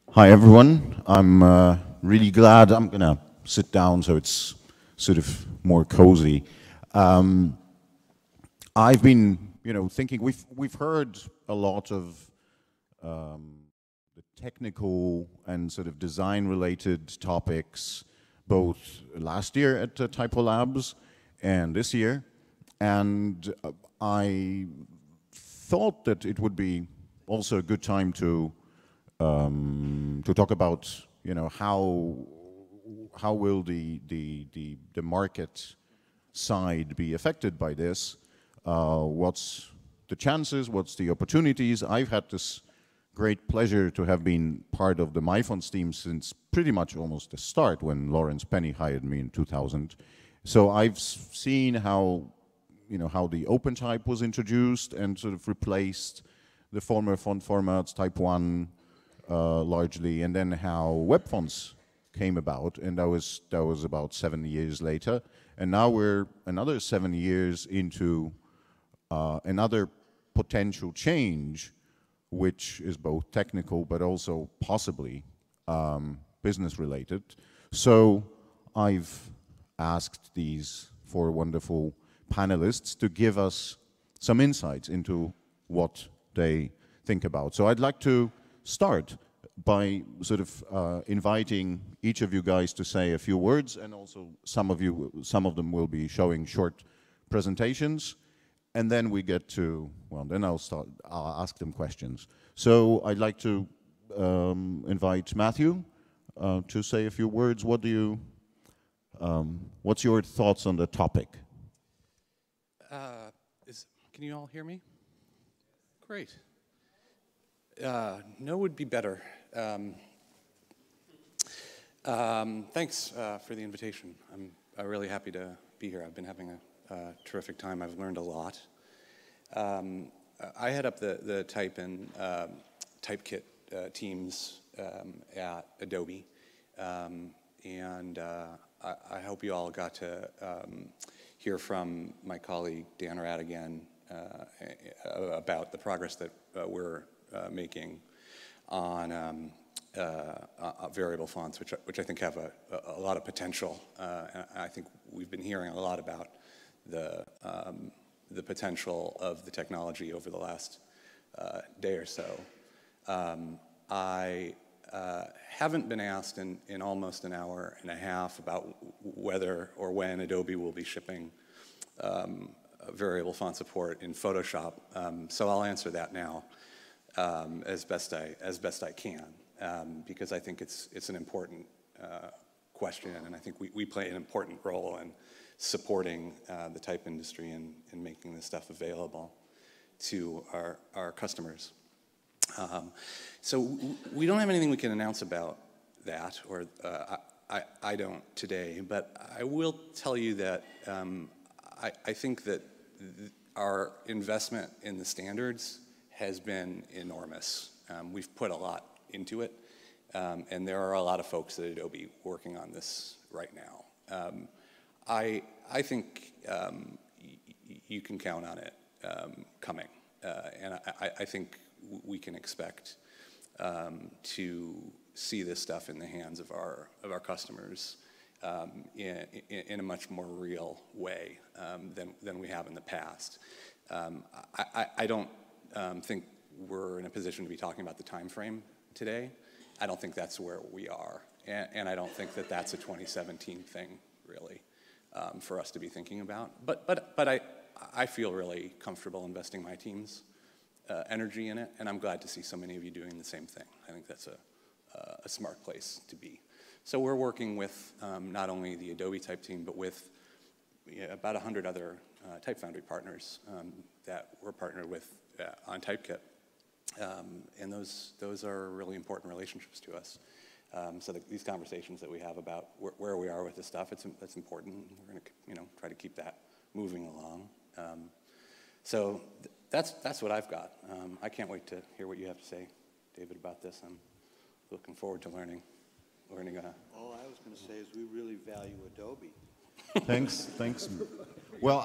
Hi everyone. I'm really glad. I'm gonna sit down so it's sort of more cozy. I've been, thinking. We've heard a lot of the technical and sort of design-related topics, both last year at TYPO Labs and this year, and I thought that it would be also a good time to talk about, how will the market side be affected by this? What's the chances? What's the opportunities? I've had this great pleasure to have been part of the MyFonts team since pretty much almost the start when Lawrence Penny hired me in 2000. So I've seen how the OpenType was introduced and sort of replaced the former font formats, Type 1, largely, and then how web fonts came about, and that was about 7 years later, and now we're another 7 years into another potential change, which is both technical but also possibly business related. So I've asked these four wonderful panelists to give us some insights into what they think about. So I'd like to start by sort of inviting each of you guys to say a few words, and also some of them will be showing short presentations, and then we get to, well, then I'll ask them questions. So I'd like to invite Matthew to say a few words. What's your thoughts on the topic? Can you all hear me? Great. No would be better. Thanks for the invitation. I'm really happy to be here. I've been having a terrific time. I've learned a lot. I head up the type and typekit teams at Adobe, and I hope you all got to hear from my colleague Dan Radigan about the progress that we're making on variable fonts, which I think have a lot of potential. And I think we've been hearing a lot about the potential of the technology over the last day or so. I haven't been asked in almost an hour and a half about whether or when Adobe will be shipping variable font support in Photoshop, so I'll answer that now as best I can, because I think it's an important question, and I think we play an important role in supporting the type industry and making this stuff available to our customers. So we don't have anything we can announce about that, or I don't today, but I will tell you that I think that our investment in the standards has been enormous. We've put a lot into it, and there are a lot of folks at Adobe working on this right now. I think you can count on it coming, and I think we can expect to see this stuff in the hands of our customers in a much more real way than we have in the past. I don't think we're in a position to be talking about the time frame today. I don't think that's where we are, and I don't think that that's a 2017 thing, really, for us to be thinking about. But I feel really comfortable investing my team's energy in it, and I'm glad to see so many of you doing the same thing. I think that's a smart place to be. So we're working with not only the Adobe type team, but with about 100 other Type Foundry partners that we're partnered with on TypeKit, and those are really important relationships to us. So these conversations that we have about where we are with this stuff, that's important. We're going to try to keep that moving along. So that's what I've got. I can't wait to hear what you have to say, David, about this. I'm looking forward to learning. All I was going to say is we really value Adobe. Thanks. Well,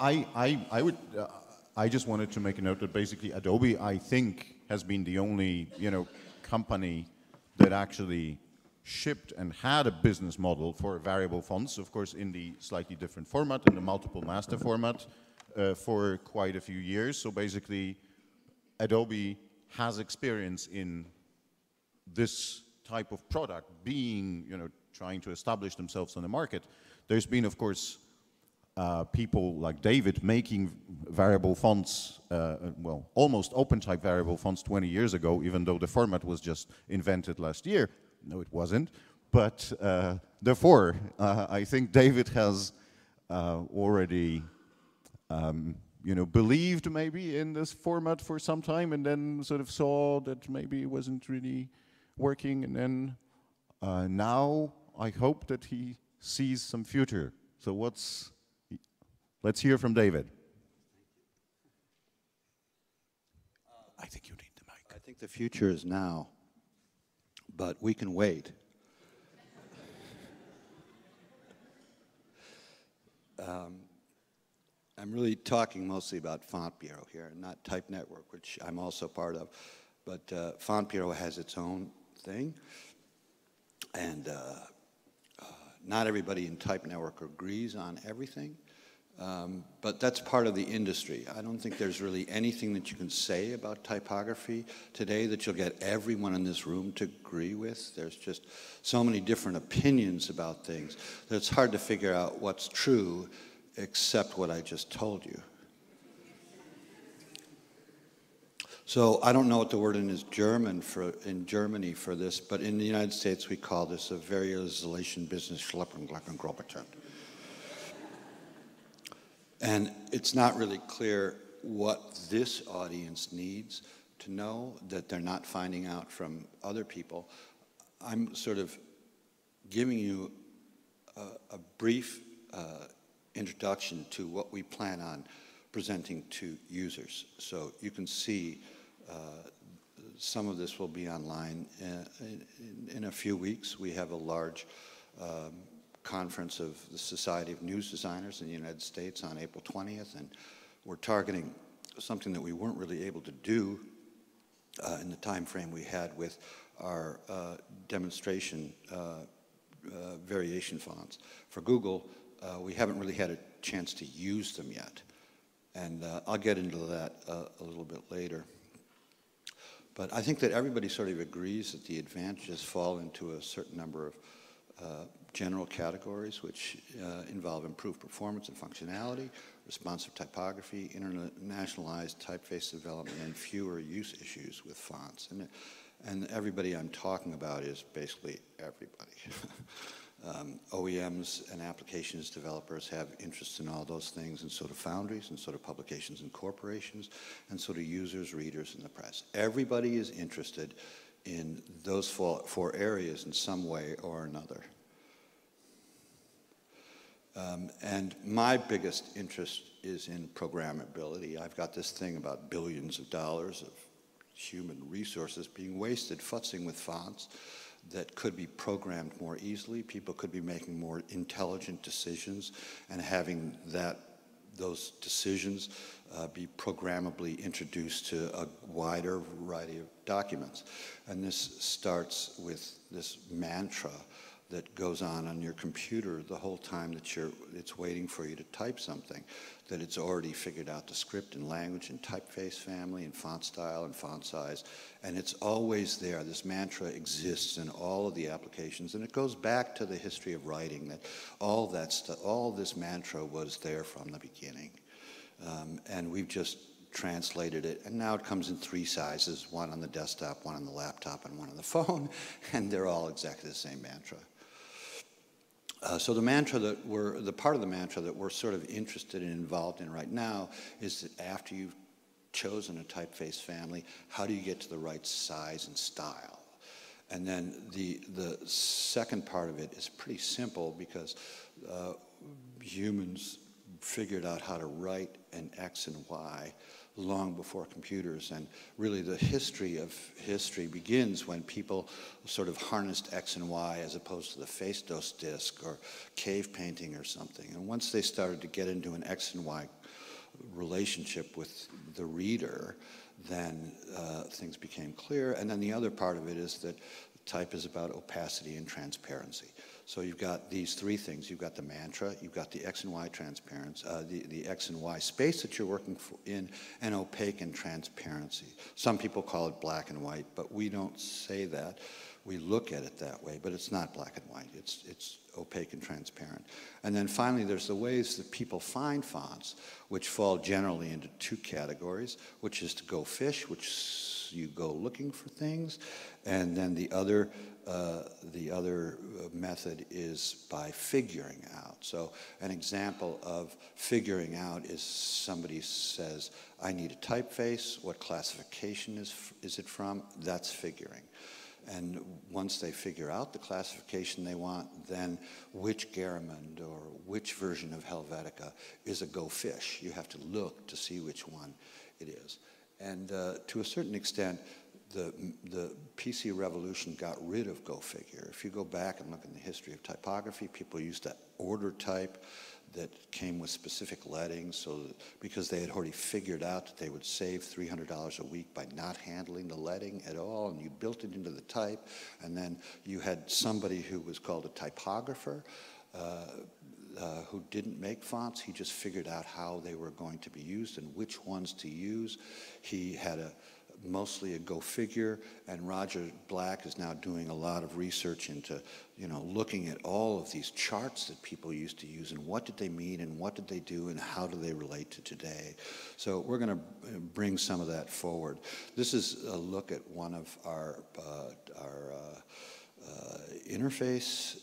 I just wanted to make a note that basically Adobe, I think, has been the only company that actually shipped and had a business model for variable fonts, of course in the slightly different format, in the multiple master format, for quite a few years. So basically, Adobe has experience in this type of product being, trying to establish themselves on the market. There's been, of course, people like David making variable fonts, well, almost OpenType variable fonts 20 years ago, even though the format was just invented last year. No, it wasn't. But therefore, I think David has already, believed maybe in this format for some time, and then sort of saw that maybe it wasn't really working, and then now I hope that he sees some future. So let's hear from David. I think you need the mic. I think the future is now, but we can wait. I'm really talking mostly about Font Bureau here, and not Type Network, which I'm also part of. But Font Bureau has its own thing, and not everybody in Type Network agrees on everything, but that's part of the industry. I don't think there's really anything that you can say about typography today that you'll get everyone in this room to agree with. There's just so many different opinions about things that it's hard to figure out what's true except what I just told you. So I don't know what the word in Germany for this, but in the United States we call this a Varialization Business Schleppenglackengroberton. And it's not really clear what this audience needs to know that they're not finding out from other people. I'm sort of giving you a brief introduction to what we plan on presenting to users. So you can see some of this will be online in a few weeks. We have a large conference of the Society of News Designers in the United States on April 20th, and we're targeting something that we weren't really able to do in the time frame we had with our demonstration variation fonts. For Google, we haven't really had a chance to use them yet, and I'll get into that a little bit later. But I think that everybody sort of agrees that the advantages fall into a certain number of general categories, which involve improved performance and functionality, responsive typography, internationalized typeface development, and fewer use issues with fonts. And everybody I'm talking about is basically everybody. OEMs and applications developers have interest in all those things, and so do foundries, and so do publications and corporations, and so do users, readers, and the press. Everybody is interested in those four areas in some way or another. And my biggest interest is in programmability. I've got this thing about billions of dollars of human resources being wasted futzing with fonts that could be programmed more easily. People could be making more intelligent decisions and having those decisions be programmably introduced to a wider variety of documents. And this starts with this mantra that goes on your computer the whole time that it's waiting for you to type something, that it's already figured out the script and language and typeface family and font style and font size, and it's always there. This mantra exists in all of the applications, and it goes back to the history of writing, that all that stuff, all this mantra was there from the beginning. And we've just translated it, and now it comes in 3 sizes, one on the desktop, one on the laptop, and one on the phone, and they're all exactly the same mantra. So the part of the mantra that we're sort of interested and involved in right now is that after you've chosen a typeface family, how do you get to the right size and style? And then the second part of it is pretty simple, because humans figured out how to write an X and Y long before computers, and really the history of history begins when people sort of harnessed X and Y as opposed to the face-dos disk or cave painting or something. And once they started to get into an X and Y relationship with the reader, then things became clear. And then the other part of it is that type is about opacity and transparency. So you've got these three things. You've got the mantra, you've got the X and Y transparency, the X and Y space that you're working in, and opaque and transparency. Some people call it black and white, but we don't say that. We look at it that way, but it's not black and white. It's opaque and transparent. And then finally, there's the ways that people find fonts, which fall generally into two categories, which is to go fish, which you go looking for things, and then the other method is by figuring out. So an example of figuring out is somebody says, I need a typeface. What classification is it from? That's figuring. And once they figure out the classification they want, then which Garamond or which version of Helvetica is a go fish. You have to look to see which one it is. And to a certain extent, the PC revolution got rid of go figure. If you go back and look in the history of typography, people used to order type that came with specific lettings, so that, because they had already figured out that they would save $300 a week by not handling the letting at all, and you built it into the type, and then you had somebody who was called a typographer who didn't make fonts. He just figured out how they were going to be used and which ones to use. He had mostly a go figure, and Roger Black is now doing a lot of research into, looking at all of these charts that people used to use and what did they mean and what did they do and how do they relate to today. So we're going to bring some of that forward. This is a look at one of our interface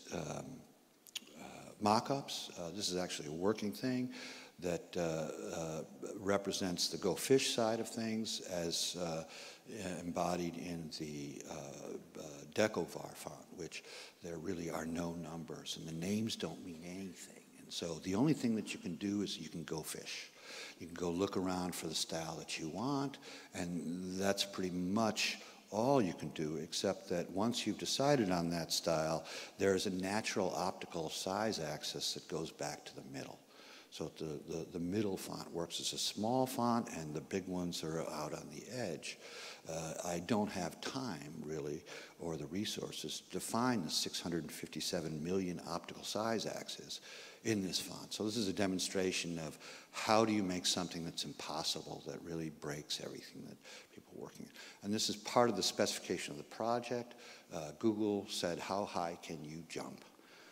mock-ups. This is actually a working thing that represents the Go Fish side of things as embodied in the Decovar font, which there really are no numbers, and the names don't mean anything. And so the only thing that you can do is you can go fish. You can go look around for the style that you want, and that's pretty much all you can do, except that once you've decided on that style, there's a natural optical size axis that goes back to the middle. So the middle font works as a small font, and the big ones are out on the edge. I don't have time, really, or the resources to find the 657 million optical size axes in this font. So this is a demonstration of how do you make something that's impossible, that really breaks everything that people are working on. And this is part of the specification of the project. Google said, how high can you jump?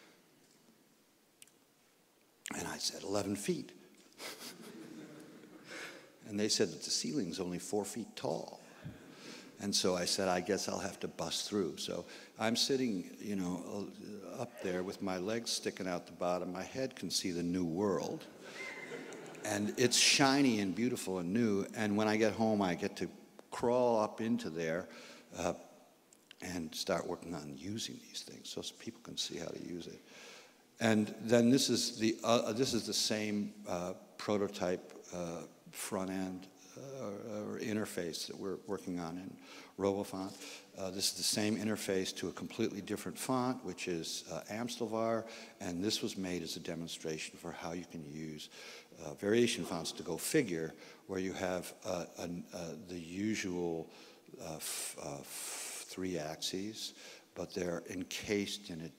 And I said, 11 feet. And they said that the ceiling's only 4 feet tall. And so I said, I guess I'll have to bust through. So I'm sitting, up there with my legs sticking out the bottom. My head can see the new world. And it's shiny and beautiful and new. And when I get home, I get to crawl up into there and start working on using these things so people can see how to use it. And then this is the same prototype front end or interface that we're working on in RoboFont. This is the same interface to a completely different font, which is Amstelvar, and this was made as a demonstration for how you can use variation fonts to go figure, where you have the usual 3 axes, but they're encased in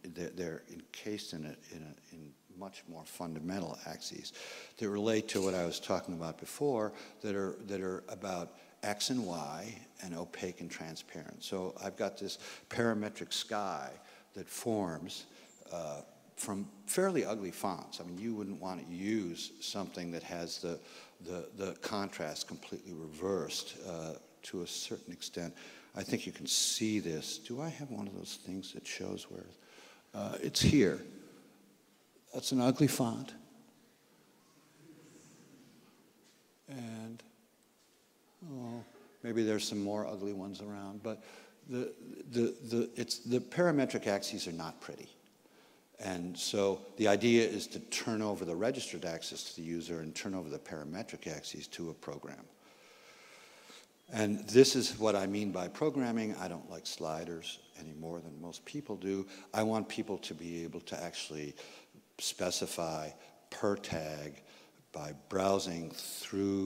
much more fundamental axes that relate to what I was talking about before, that are about X and Y and opaque and transparent. So I've got this parametric sky that forms from fairly ugly fonts. I mean, you wouldn't want to use something that has the contrast completely reversed to a certain extent. I think you can see this. Do I have one of those things that shows where it's here? That's an ugly font. And, maybe there's some more ugly ones around, but the parametric axes are not pretty. And so the idea is to turn over the registered axis to the user and turn over the parametric axes to a program. And this is what I mean by programming. I don't like sliders any more than most people do. I want people to be able to actually specify per tag by browsing through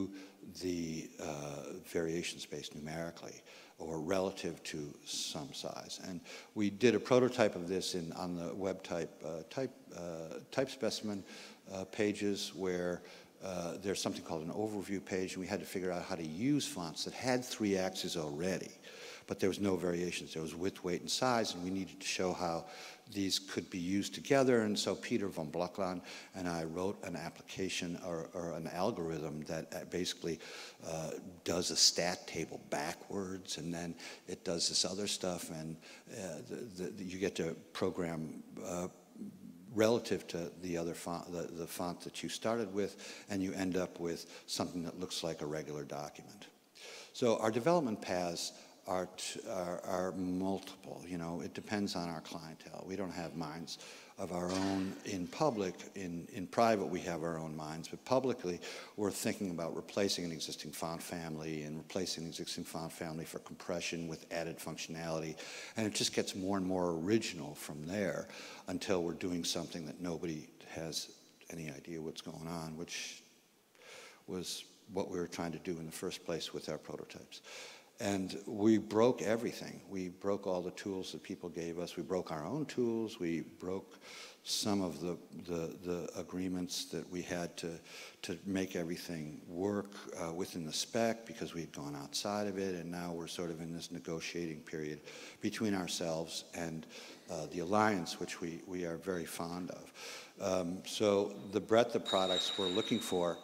the variation space numerically or relative to some size. And we did a prototype of this on the web type specimen pages where there's something called an overview page, and we had to figure out how to use fonts that had 3 axes already, but there was no variations. There was width, weight, and size, and we needed to show how these could be used together. And so Peter von Blockland and I wrote an application or an algorithm that basically does a stat table backwards, and then it does this other stuff, and you get to program relative to the other font, the font that you started with, and you end up with something that looks like a regular document. So our development paths are multiple. You know, it depends on our clientele. We don't have minds of our own in public. In private, we have our own minds, but publicly, we're thinking about replacing an existing font family and replacing an existing font family for compression with added functionality, and it just gets more and more original from there until we're doing something that nobody has any idea what's going on, which was what we were trying to do in the first place with our prototypes. And we broke everything. We broke all the tools that people gave us. We broke our own tools. We broke some of the agreements that we had to make everything work within the spec because we had gone outside of it, and now we're sort of in this negotiating period between ourselves and the Alliance, which we are very fond of. So the breadth of products we're looking for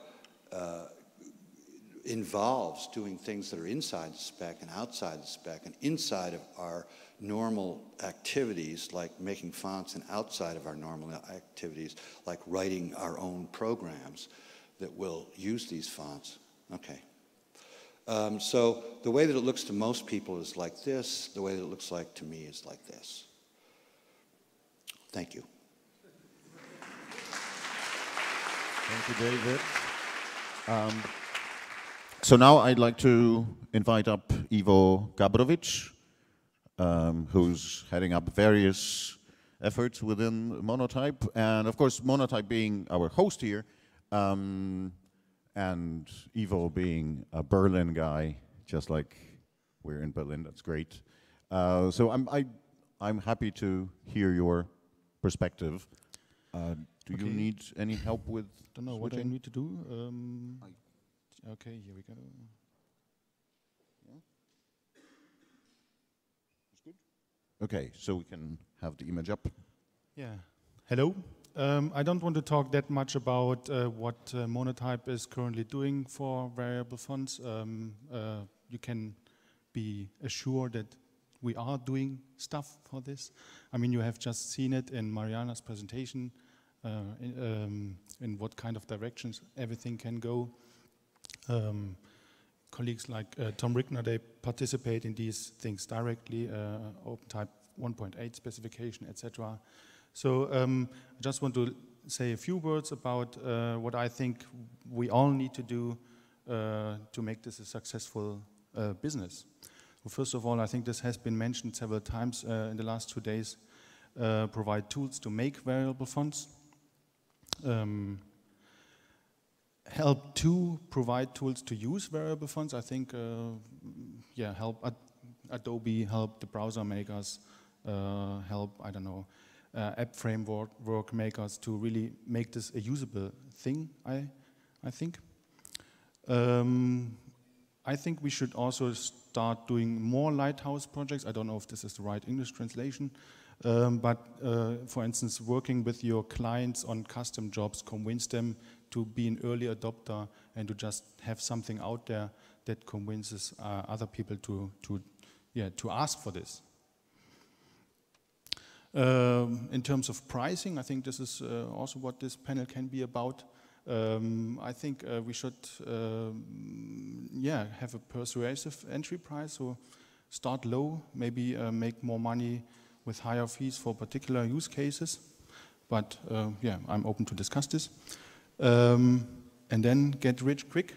involves doing things that are inside the spec and outside the spec and inside of our normal activities like making fonts and outside of our normal activities like writing our own programs that will use these fonts. Okay. So the way that it looks to most people is like this. The way that it looks like to me is like this. Thank you. Thank you, David. So now I'd like to invite up Ivo Gabrowitsch, who's heading up various efforts within Monotype, and of course Monotype being our host here, and Ivo being a Berlin guy, just like we're in Berlin. That's great. So I'm happy to hear your perspective. Do you need any help with? Don't know what I need to do. Okay, here we go. Yeah. That's good. Okay, so we can have the image up. Yeah. Hello. I don't want to talk that much about what Monotype is currently doing for variable fonts. You can be assured that we are doing stuff for this. I mean, you have just seen it in Mariana's presentation, in what kind of directions everything can go. Colleagues like Tom Rickner, they participate in these things directly, OpenType 1.8 specification, etc. So I just want to say a few words about what I think we all need to do to make this a successful business. Well, first of all, I think this has been mentioned several times in the last 2 days, provide tools to make variable fonts. Help to provide tools to use variable fonts. I think, yeah, help Adobe, help the browser makers, help, I don't know, app framework makers to really make this a usable thing, I think. I think we should also start doing more lighthouse projects. I don't know if this is the right English translation, but for instance, working with your clients on custom jobs, convince them to be an early adopter and to just have something out there that convinces other people to ask for this. In terms of pricing, I think this is also what this panel can be about. I think we should, yeah, have a persuasive entry price. So start low, maybe make more money with higher fees for particular use cases. But yeah, I'm open to discuss this. And then get rich quick.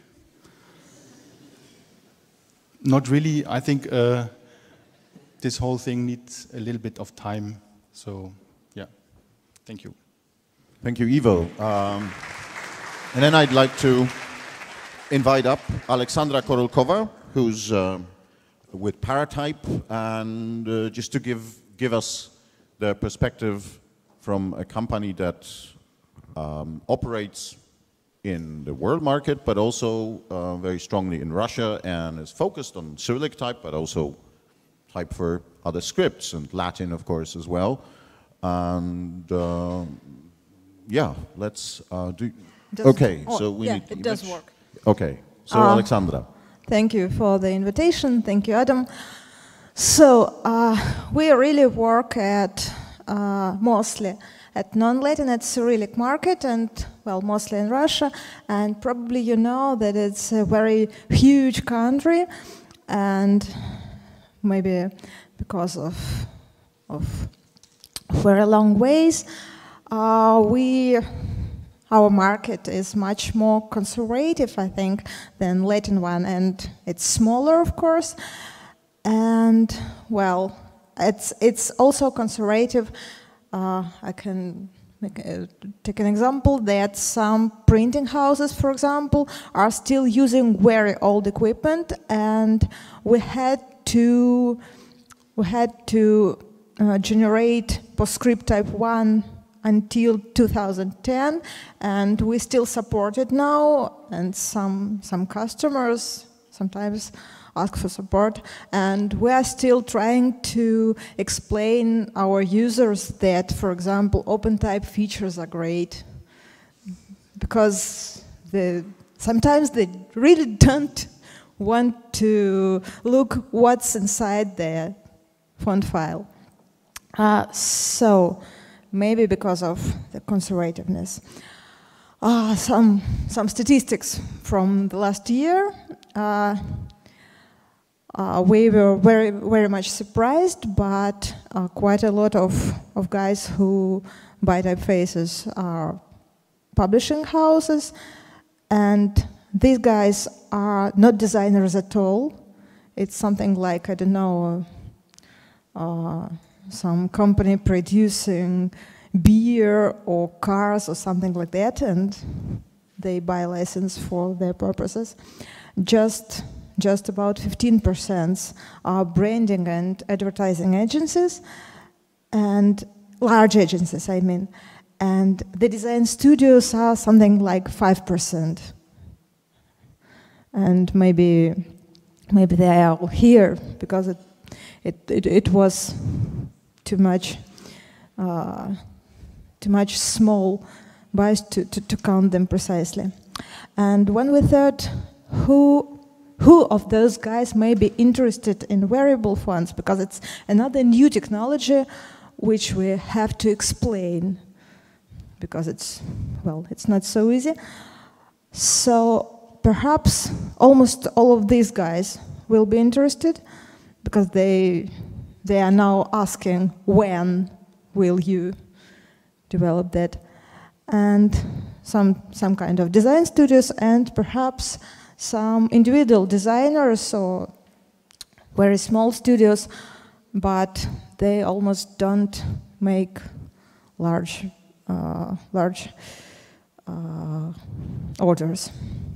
Not really. I think this whole thing needs a little bit of time. So yeah, thank you. Thank you, Ivo. And then I'd like to invite up Alexandra Korolkova, who's with Paratype, and just to give us the perspective from a company that operates in the world market, but also very strongly in Russia, and is focused on Cyrillic type, but also type for other scripts, and Latin, of course, as well. And yeah, let's do. Okay, so we need. It does work. Okay, so Alexandra. Thank you for the invitation. Thank you, Adam. So we really work at mostly at non-Latin, at Cyrillic market, and well, mostly in Russia. And probably you know that it's a very huge country, and maybe because of very long ways, our market is much more conservative, I think, than Latin one, and it's smaller, of course. And well, it's also conservative. I can take an example that some printing houses, for example, are still using very old equipment, and we had to generate PostScript type 1 until 2010, and we still support it now, and some customers sometimes ask for support, and we are still trying to explain our users that, for example, OpenType features are great, because sometimes they really don't want to look what's inside the font file. So maybe because of the conservativeness. Some statistics from the last year. We were very much surprised, but quite a lot of guys who buy typefaces are publishing houses, and these guys are not designers at all. It's something like, I don't know, some company producing beer or cars or something like that, and they buy a license for their purposes. Just about 15% are branding and advertising agencies, and large agencies, I mean. And the design studios are something like 5%. And maybe they are all here because it was too much small buys to count them precisely. And when we thought who of those guys may be interested in variable fonts, because it's another new technology which we have to explain, because it's not so easy. So perhaps almost all of these guys will be interested, because they are now asking, when will you develop that? And some kind of design studios, and perhaps some individual designers or very small studios, but they almost don't make large orders.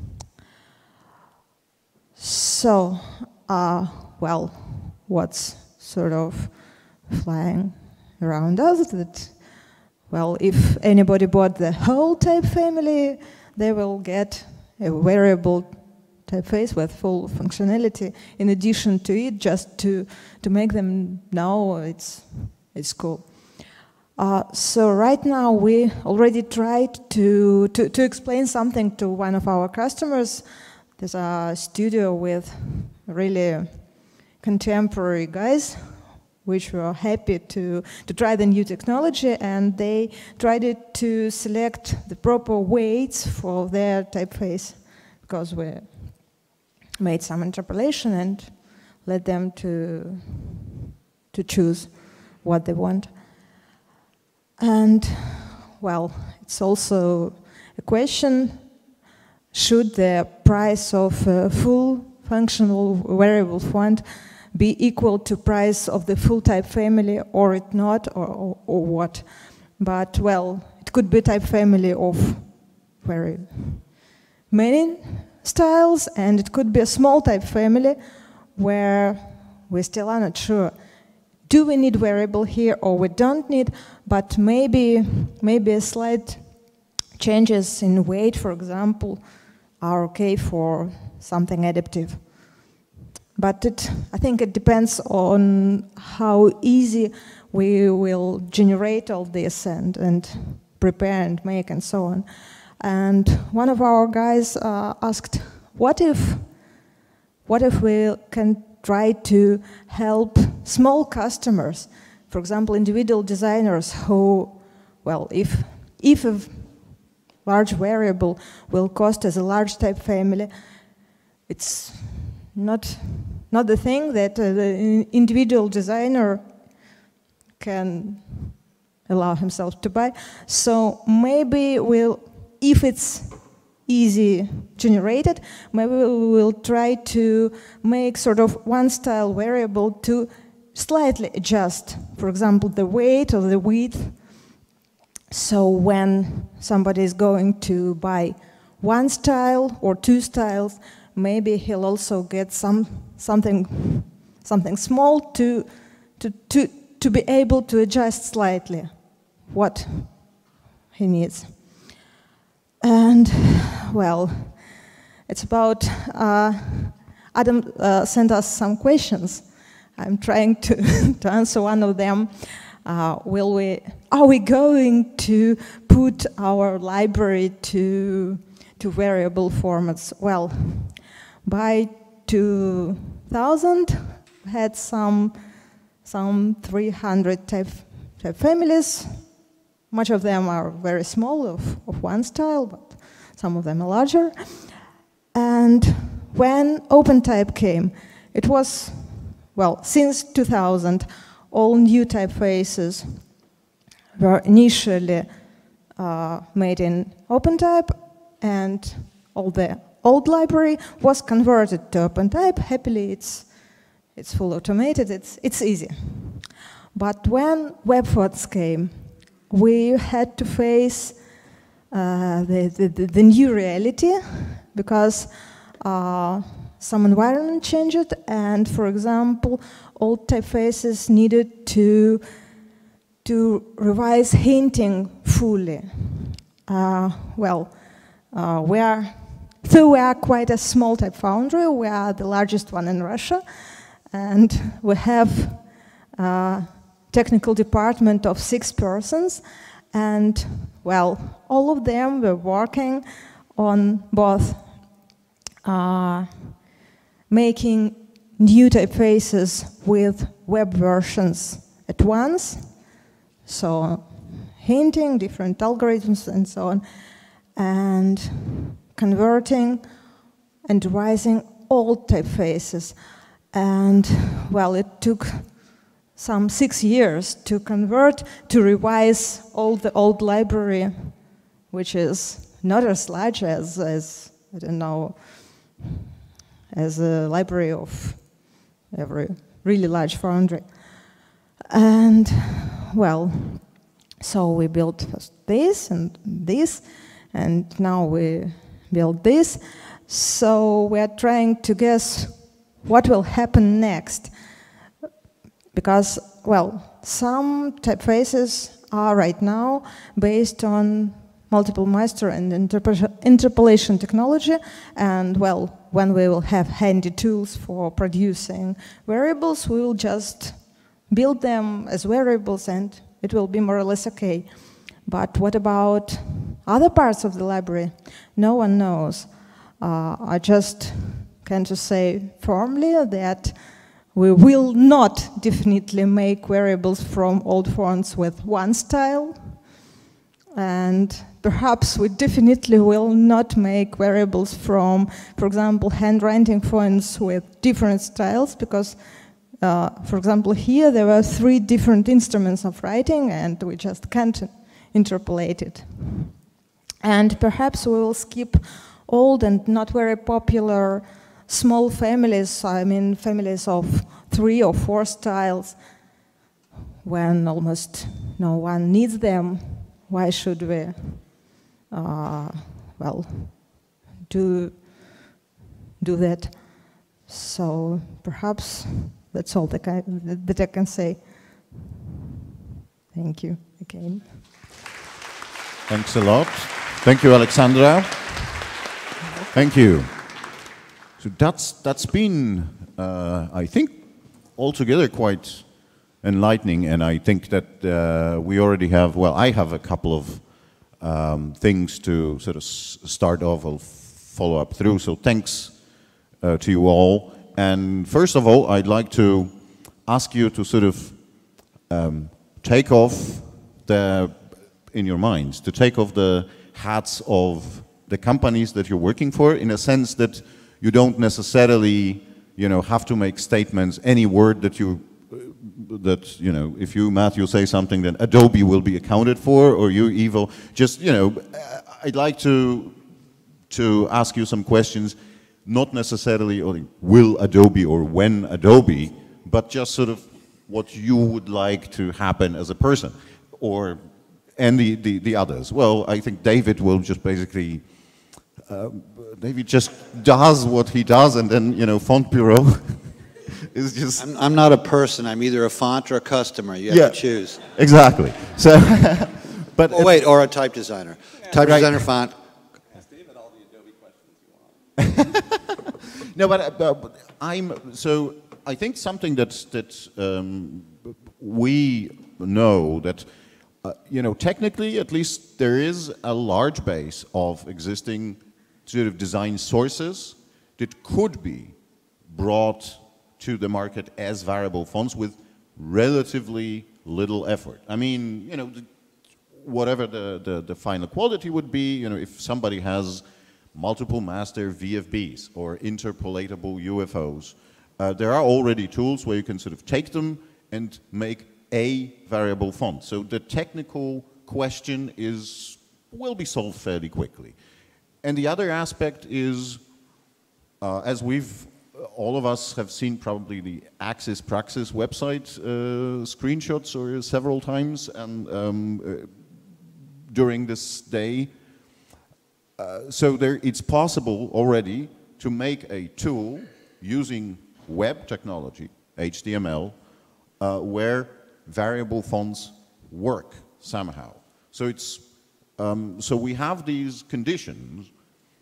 So, well, what's sort of flying around us? That, well, if anybody bought the whole type family, they will get a variable typeface with full functionality in addition to it, just to make them know it's cool. So right now we already tried to explain something to one of our customers. There's a studio with really contemporary guys, which were happy to try the new technology, and they tried to select the proper weights for their typeface, because we made some interpolation and let them to choose what they want. And, well, it's also a question, should the price of a full functional variable font be equal to price of the full type family, or it not, or what? But, well, it could be type family of very many styles, and it could be a small type family where we still are not sure. Do we need variable here or we don't need, but maybe a slight changes in weight, for example, are okay for something adaptive. But I think it depends on how easy we will generate all this and prepare and make and so on. And one of our guys asked, what if we can try to help small customers, for example, individual designers who, well, if a large variable will cost as a large type family, it's not the thing that the individual designer can allow himself to buy. So maybe if it's easy generated, maybe we will try to make sort of one style variable to slightly adjust, for example, the weight or the width. So when somebody is going to buy one style or two styles, maybe he'll also get something small to be able to adjust slightly what he needs. And well, it's about Adam sent us some questions. I'm trying to answer one of them. Are we going to put our library to variable formats? Well, by 2000, we had some 300 type families. Much of them are very small, of one style, but some of them are larger. And when OpenType came, it was, well, since 2000, all new typefaces were initially made in OpenType, and all the old library was converted to OpenType. Happily, it's full automated, it's easy. But when WebForts came, we had to face the new reality, because some environment changed, and for example, old typefaces needed to revise hinting fully. We are quite a small type foundry. We are the largest one in Russia, and we have a technical department of 6 persons, and well, all of them were working on both making new typefaces with web versions at once, so hinting, different algorithms and so on, and converting and revising old typefaces. And well, it took some 6 years to convert, to revise all the old library, which is not as large as I don't know, as a library of every really large foundry. And well, so we built first this, and now we build this. So we are trying to guess what will happen next. Because, well, some typefaces are right now based on multiple master and interpolation technology, and well, when we will have handy tools for producing variables, we will just build them as variables and it will be more or less okay. But what about other parts of the library? No one knows. I just can just say firmly that we will not definitely make variables from old fonts with one style, and perhaps we definitely will not make variables from, for example, handwriting fonts with different styles, because, for example, here there were 3 different instruments of writing and we just can't interpolate it. And perhaps we will skip old and not very popular small families, I mean families of 3 or 4 styles, when almost no one needs them. Why should we, well, do do that. So perhaps that's all that I can say. Thank you again. Thanks a lot. Thank you, Alexandra. Thank you. So that's been, I think, altogether quite enlightening, and I think that we already have, well, I have a couple of things to sort of start off, I'll follow up through, so thanks to you all. And first of all, I'd like to ask you to sort of take off in your minds, to take off the hats of the companies that you're working for, in a sense that you don't necessarily, have to make statements. Any word that if you, Matthew, say something, then Adobe will be accounted for, or you, Ivo. Just, I'd like to ask you some questions, not necessarily only will Adobe or when Adobe, but just sort of what you would like to happen as a person, and the others. Well, I think David will just basically, David just does what he does, and then, Font Bureau is just... I'm not a person, I'm either a font or a customer, you have to choose. Exactly. So, but wait, or a type designer. Type designer, font. Ask David all the Adobe questions you want. No, but so I think something that we know that, technically, at least, there is a large base of existing sort of design sources that could be brought to the market as variable fonts with relatively little effort. I mean, whatever the final quality would be, if somebody has multiple master VFBs or interpolatable UFOs, there are already tools where you can sort of take them and make a variable font. So the technical question will be solved fairly quickly. And the other aspect is, as all of us have seen probably the Axis Praxis website screenshots or several times and during this day. So it's possible already to make a tool using web technology, HTML, where variable fonts work somehow. So so we have these conditions,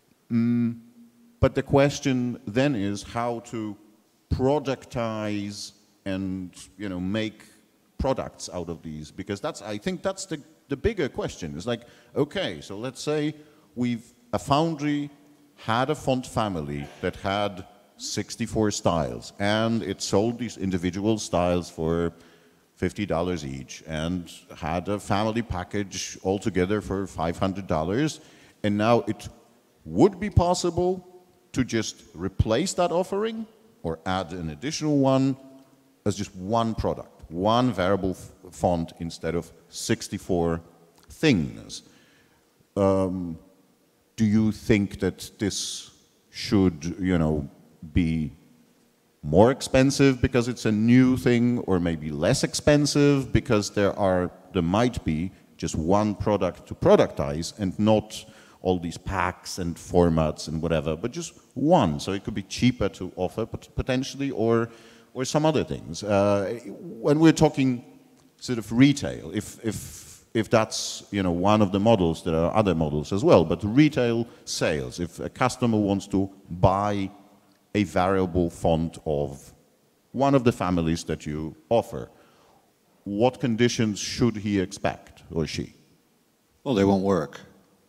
but the question then is how to productize and make products out of these, because I think that's the bigger question. It's like, okay, so let's say a foundry had a font family that had 64 styles, and it sold these individual styles for $50 each, and had a family package altogether for $500, and now it would be possible to just replace that offering or add an additional one as just one product, one variable font instead of 64 things. Do you think that this should, be more expensive because it's a new thing, or maybe less expensive because there might be just one product to productize and not all these packs and formats and whatever, but just one. So it could be cheaper to offer potentially, or some other things. When we're talking sort of retail, if that's one of the models, there are other models as well. But retail sales, if a customer wants to buy a variable font of one of the families that you offer, what conditions should he expect, or she? Well, they won't work.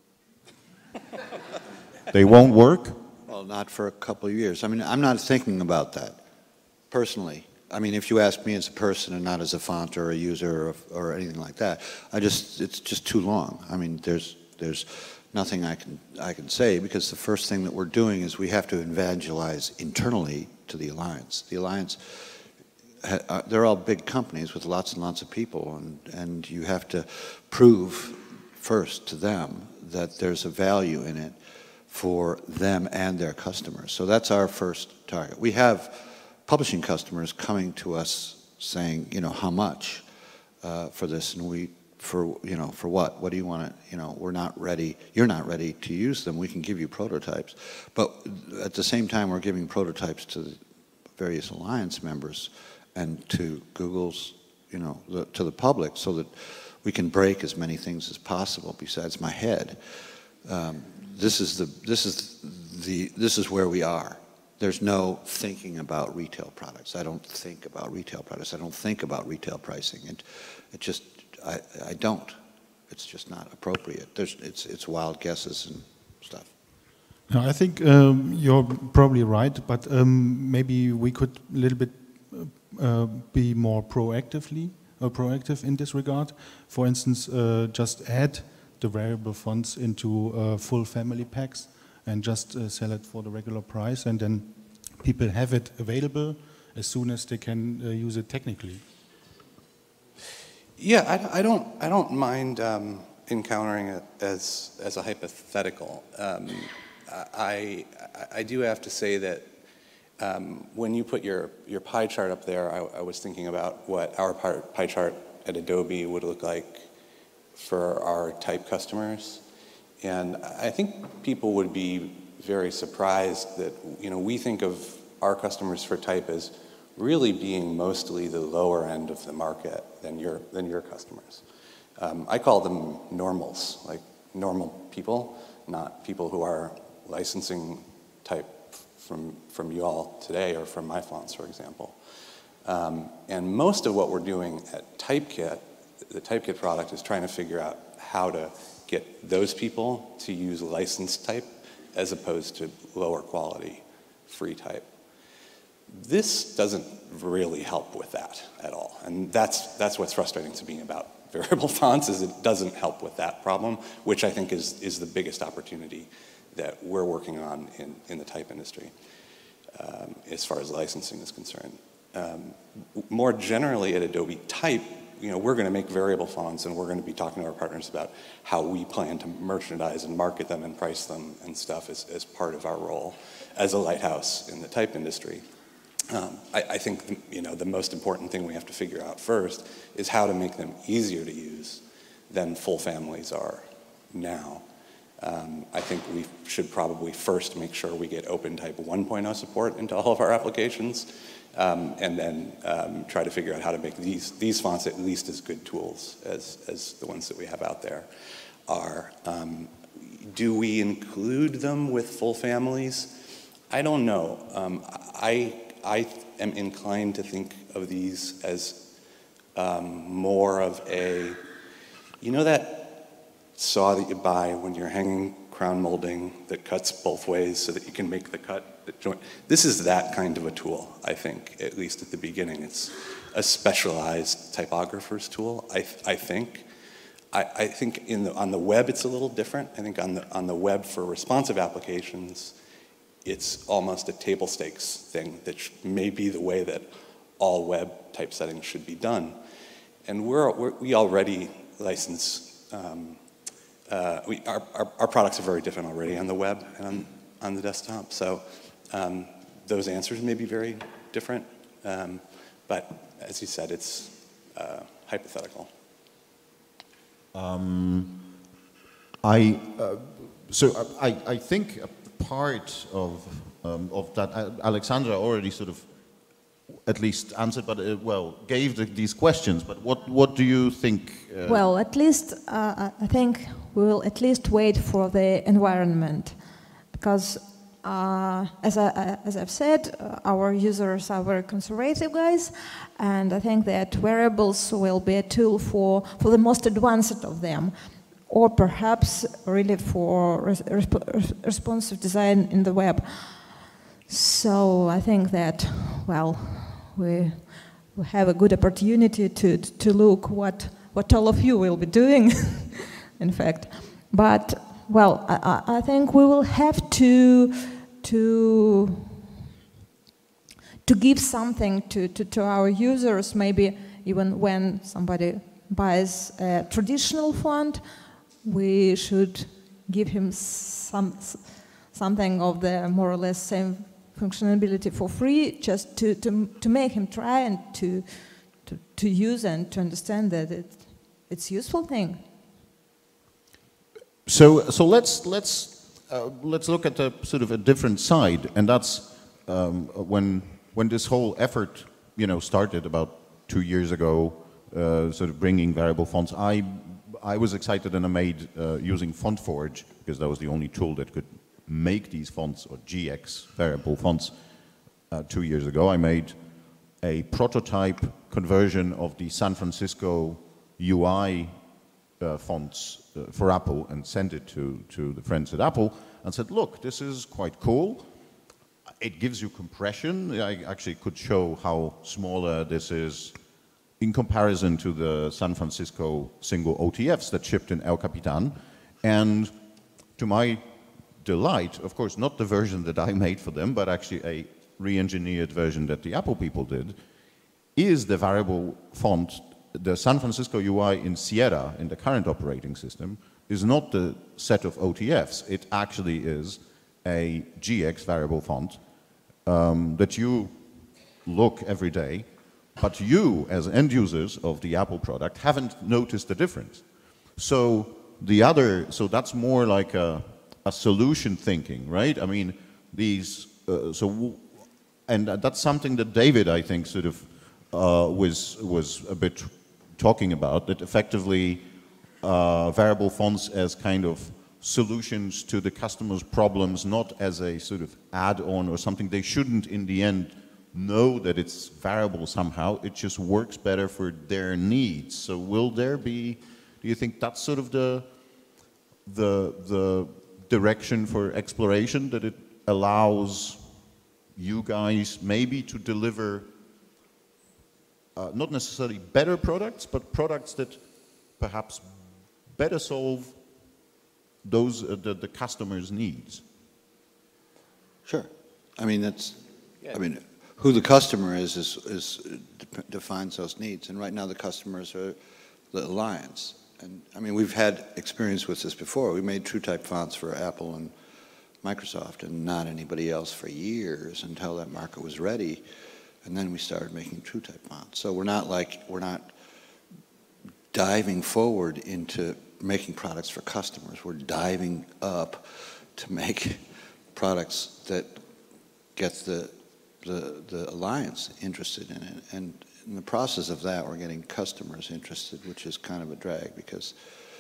They won't work? Well, not for a couple of years. I mean, I'm not thinking about that, personally. I mean, if you ask me as a person and not as a font or a user or anything like that, it's just too long. I mean, there's nothing I can say, because the first thing that we're doing is we have to evangelize internally to the Alliance. The Alliance, they're all big companies with lots and lots of people, and you have to prove first to them that there's a value in it for them and their customers. So that's our first target. We have publishing customers coming to us saying, how much for this, and we for what? What do you want to, we're not ready, you're not ready to use them, we can give you prototypes. But at the same time, we're giving prototypes to the various alliance members and to Google's, to the public, so that we can break as many things as possible besides my head. This is where we are. There's no thinking about retail products. I don't think about retail products. I don't think about retail pricing. It just, I don't. It's just not appropriate. It's wild guesses and stuff. No, I think you're probably right, but maybe we could a little bit be more proactive in this regard. For instance, just add the variable fonts into full family packs and just sell it for the regular price, and then people have it available as soon as they can use it technically. Yeah, I don't mind encountering it as a hypothetical. I do have to say that when you put your pie chart up there, I was thinking about what our pie chart at Adobe would look like for our type customers. And I think people would be very surprised that, we think of our customers for type as really being mostly the lower end of the market than your customers. I call them normals, like normal people, not people who are licensing type from you all today or from my fonts, for example. And most of what we're doing at TypeKit, the TypeKit product, is trying to figure out how to get those people to use licensed type as opposed to lower quality free type. This doesn't really help with that at all. And that's what's frustrating to me about variable fonts, is it doesn't help with that problem, which I think is the biggest opportunity that we're working on in the type industry as far as licensing is concerned. More generally at Adobe Type, we're going to make variable fonts, and we're going to be talking to our partners about how we plan to merchandise and market them and price them and stuff as part of our role as a lighthouse in the type industry. I think the most important thing we have to figure out first is how to make them easier to use than full families are now. I think we should probably first make sure we get OpenType 1.0 support into all of our applications, and then try to figure out how to make these fonts at least as good tools as the ones that we have out there are. Do we include them with full families? I don't know. I am inclined to think of these as more of a, that saw that you buy when you're hanging crown molding that cuts both ways so that you can make the cut that joint. This is that kind of a tool, I think, at least at the beginning. It's a specialized typographer's tool, I think. I think on the web it's a little different. I think on the web for responsive applications, it's almost a table stakes thing that may be the way that all web typesetting should be done. And we already license, our products are very different already on the web and on the desktop. So those answers may be very different, but as you said, it's hypothetical. I think part of that, Alexandra already sort of at least answered, but gave these questions. But what do you think? Well, at least I think we will at least wait for the environment, because as I've said, our users are very conservative guys, and I think that variables will be a tool for the most advanced of them, or perhaps really for responsive design in the web. So I think that, we have a good opportunity to look what all of you will be doing, in fact. But, I think we will have to give something to our users, maybe even when somebody buys a traditional font, we should give him something of the more or less same functionality for free, just to make him try and to use and to understand that it's a useful thing. So let's look at a sort of a different side, and that's when this whole effort, you know, started about 2 years ago, sort of bringing variable fonts. I was excited, and I made using FontForge, because that was the only tool that could make these fonts, or GX variable fonts. 2 years ago, I made a prototype conversion of the San Francisco UI fonts for Apple, and sent it to the friends at Apple and said, look, this is quite cool. It gives you compression. I actually could show how smaller this is in comparison to the San Francisco single OTFs that shipped in El Capitan. And to my delight, of course, not the version that I made for them, but actually a re-engineered version that the Apple people did, is the variable font. The San Francisco UI in Sierra, in the current operating system, is not the set of OTFs. It actually is a GX variable font that you look every day, but you, as end users of the Apple product, haven't noticed the difference. So that's more like a solution thinking, right? I mean, and that's something that David, I think, sort of was a bit talking about, that effectively variable fonts as kind of solutions to the customer's problems, not as a sort of add-on or something. They shouldn't, in the end, know that it's variable somehow. It just works better for their needs. So will there be, do you think that's sort of the direction for exploration, that it allows you guys maybe to deliver not necessarily better products, but products that perhaps better solve those the customer's needs? Sure. I mean, I mean, who the customer is defines those needs. And right now the customers are the Alliance. And I mean, we've had experience with this before. We made TrueType fonts for Apple and Microsoft and not anybody else for years until that market was ready. And then we started making TrueType fonts. So we're not diving forward into making products for customers. We're diving up to make products that get the Alliance interested in it. And in the process of that, we're getting customers interested, which is kind of a drag, because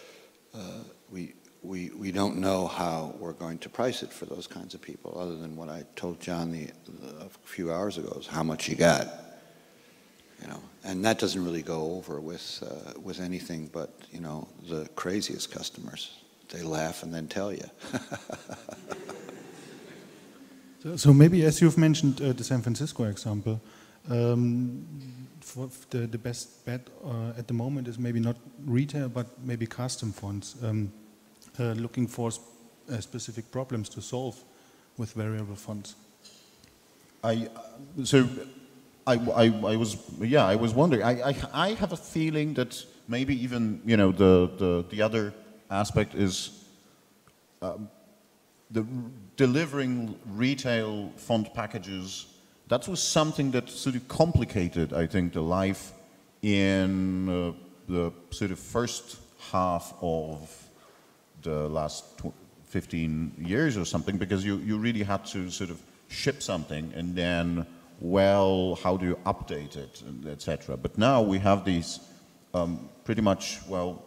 we don't know how we're going to price it for those kinds of people, other than what I told John a few hours ago, is how much you got, you know. And that doesn't really go over with anything but, you know, the craziest customers. They laugh and then tell you. So maybe, as you've mentioned the San Francisco example, for the best bet at the moment is maybe not retail, but maybe custom fonts, looking for specific problems to solve with variable fonts. I was wondering. I have a feeling that maybe even, you know, the other aspect is the delivering retail font packages. That was something that sort of complicated, I think, the life in the sort of first half of the last 15 years or something, because you really had to sort of ship something and then, well, how do you update it, etc. But now we have these pretty much, well,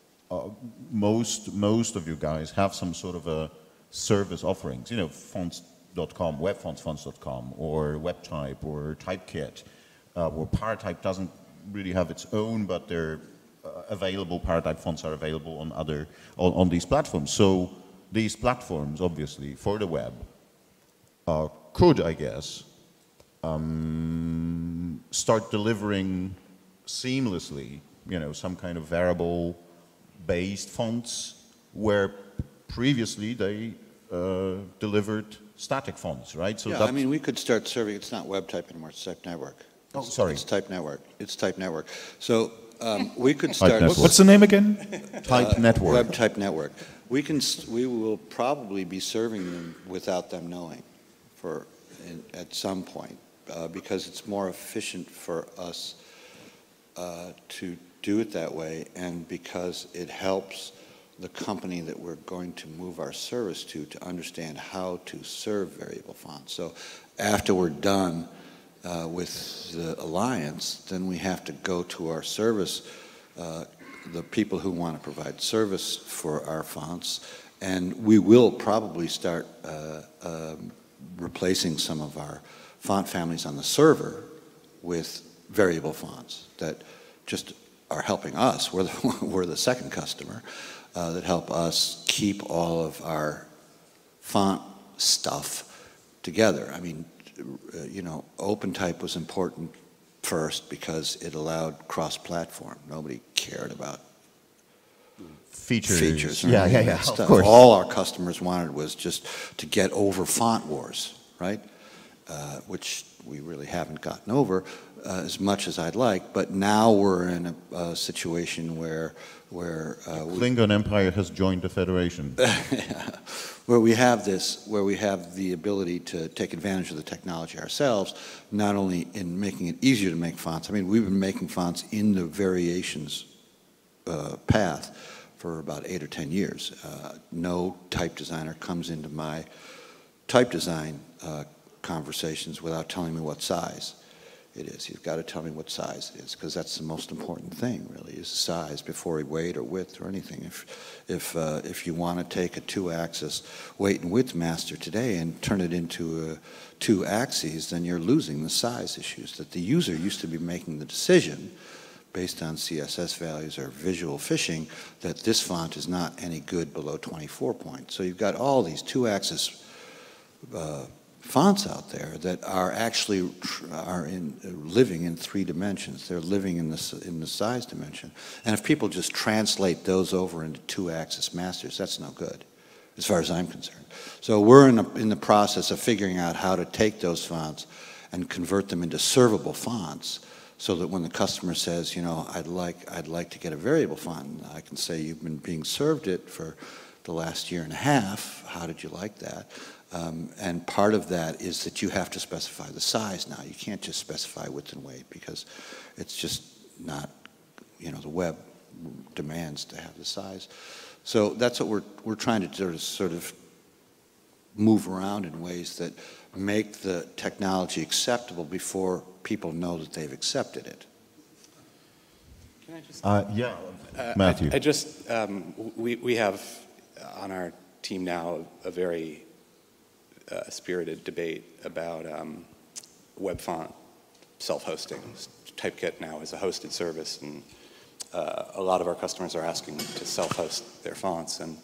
most of you guys have some sort of a service offerings, you know, fonts.com, webfonts.com, or WebType, or Typekit, or PowerType doesn't really have its own, but they're available. PowerType fonts are available on these platforms. So these platforms, obviously, for the web, could, I guess, start delivering seamlessly, you know, some kind of variable-based fonts, where previously they delivered static fonts, right? So yeah, I mean, we could start serving. It's not WebType anymore. It's Type Network. Oh, sorry. It's Type Network. It's Type Network. So we could start. What's the name again? Type Network. WebType Network. We will probably be serving them without them knowing, at some point, because it's more efficient for us to do it that way, and because it helps the company that we're going to move our service to understand how to serve variable fonts. So after we're done with the alliance, then we have to go to our service, the people who want to provide service for our fonts, and we will probably start replacing some of our font families on the server with variable fonts that just are helping us. We're the second customer that help us keep all of our font stuff together. I mean, you know, OpenType was important first because it allowed cross-platform. Nobody cared about features or any of that stuff. Of course. All our customers wanted was just to get over font wars, right? Which we really haven't gotten over as much as I'd like. But now we're in a situation where Klingon Empire has joined the Federation. Where we have the ability to take advantage of the technology ourselves, not only in making it easier to make fonts. I mean, we've been making fonts in the variations path for about 8 or 10 years. No type designer comes into my type design conversations without telling me what size it is. You've got to tell me what size it is, because that's the most important thing, really, is the size before weight or width or anything. If you want to take a 2-axis weight and width master today and turn it into 2 axes, then you're losing the size issues that the user used to be making the decision based on CSS values or visual fishing that this font is not any good below 24 points. So you've got all these 2-axis fonts out there that are actually living in 3 dimensions. They're living in the size dimension. And if people just translate those over into 2-axis masters, that's no good, as far as I'm concerned. So we're in the process of figuring out how to take those fonts and convert them into servable fonts, so that when the customer says, you know, I'd like to get a variable font, I can say, you've been being served it for the last 1.5 years. How did you like that? And part of that is that you have to specify the size now. You can't just specify width and weight, because it's just not, you know, the web demands to have the size. So that's what we're trying to sort of move around in ways that make the technology acceptable before people know that they've accepted it. Can I just? Matthew. I just we have on our team now a very spirited debate about web font self-hosting. Typekit now is a hosted service, and a lot of our customers are asking to self-host their fonts. And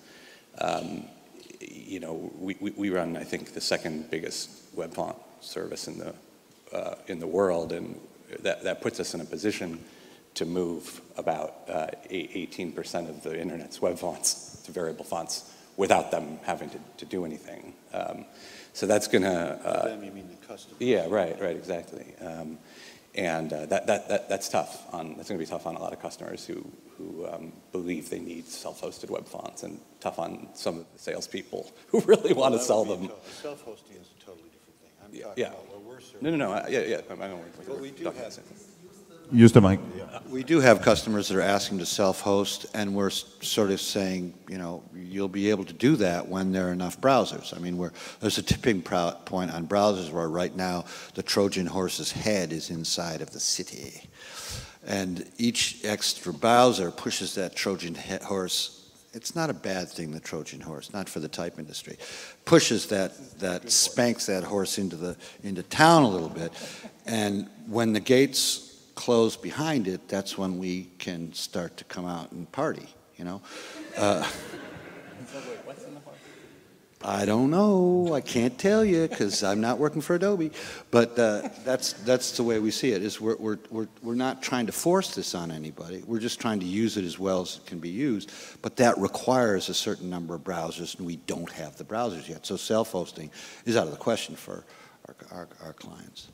you know, we run, I think, the second biggest web font service in the world, and that puts us in a position to move about 18% of the internet's web fonts to variable fonts without them having to do anything. So that's going to... them, you mean the customer? Yeah, right, exactly. And that's tough. That's going to be tough on a lot of customers who believe they need self-hosted web fonts, and tough on some of the salespeople who really want to sell them. Self-hosting is a totally different thing. I'm talking about what we're serving. No. I don't worry. But we do have... Use the mic. We do have customers that are asking to self-host, and we're sort of saying, you know, you'll be able to do that when there are enough browsers. I mean, there's a tipping point on browsers where right now the Trojan horse's head is inside of the city. And each extra browser pushes that Trojan horse. It's not a bad thing, the Trojan horse, not for the type industry. Pushes spanks that horse into town a little bit. And when the gates close behind it, that's when we can start to come out and party, you know. What's in the party? I don't know. I can't tell you because I'm not working for Adobe. But that's the way we see it. Is we're not trying to force this on anybody. We're just trying to use it as well as it can be used. But that requires a certain number of browsers, and we don't have the browsers yet. So self-hosting is out of the question for our clients.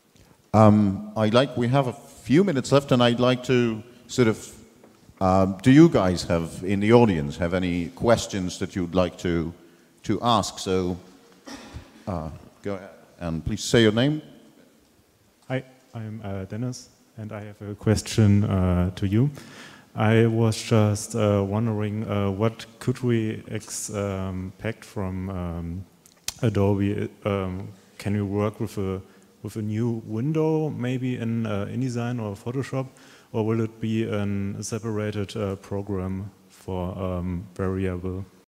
We have a few minutes left, and I'd like to sort of, do you guys have, in the audience, have any questions that you'd like to ask? So go ahead, and please say your name. Hi, I'm Dennis. and I have a question to you. I was just wondering what could we expect from Adobe? Can you work with a new window, maybe in InDesign or Photoshop, or will it be a separated program for variable